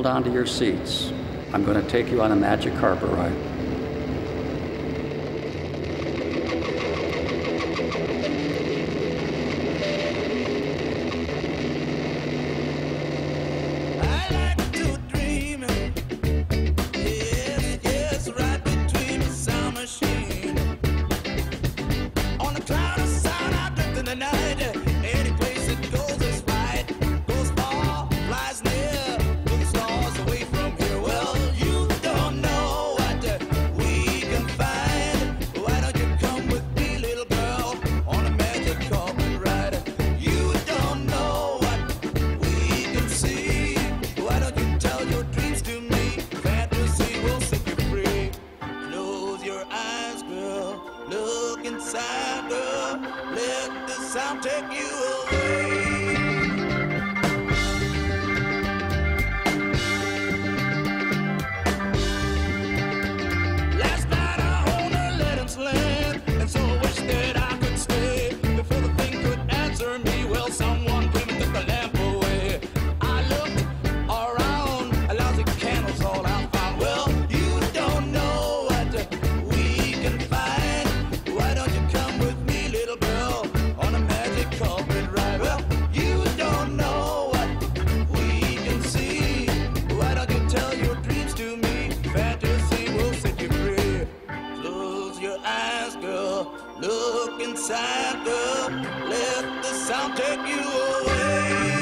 hold on to your seats. I'm going to take you on a magic carpet ride. Look inside, girl, let the sound take you away. Last night I owned a Letham's land, and so I wish that I could stay. Before the thing could answer me, well, someone came and took the lamp away. I looked around, a lousy candles all I found. Well, you don't know what we can find. Why don't you come with me, little girl, on a magic carpet ride? Well, you don't know what we can see. Why don't you tell your dreams to me? Fantasy will set you free. Close your eyes, girl. Look inside, girl. Let the sound take you away.